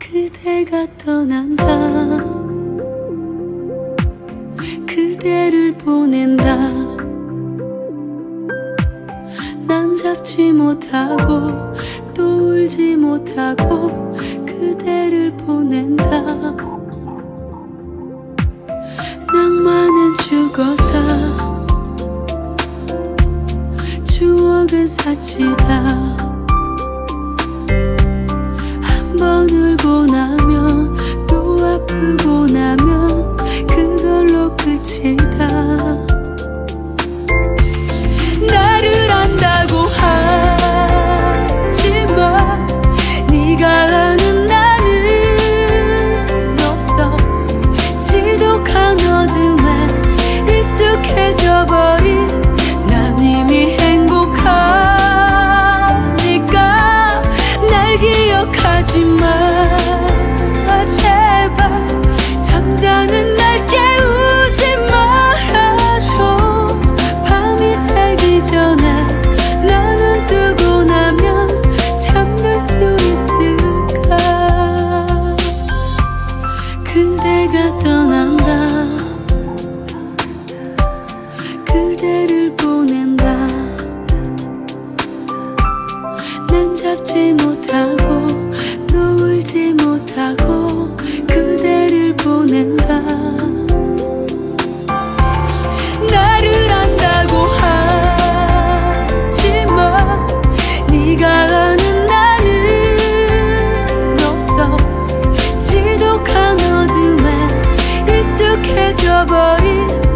그대가 떠난다. 그대를 보낸다. 난 잡지 못하고 또 울지 못하고 그대를 보낸다. 낭만은 죽었다. 추억은 사치다. 한번 울고 나면 또 아프고 나면 그걸로 끝이다. 나를 안다고 하지마. 네가 아는 나는 없어. 지독한 어둠에 익숙해져 버린 난 이미 행복하니까 날 기억하지 마. 제발 잠자는 날 깨우지 말아줘. 밤이 새기 전에 나는 뜨고 나면 잠들 수 있을까. 그대가 떠난다. 그대를 보낸다. 난 잡지 못하고 또 울지 못하고 그대를 보낸다. 나를 안다고 하지마. 네가 아는 나는 없어. 지독한 어둠에 익숙해져 버린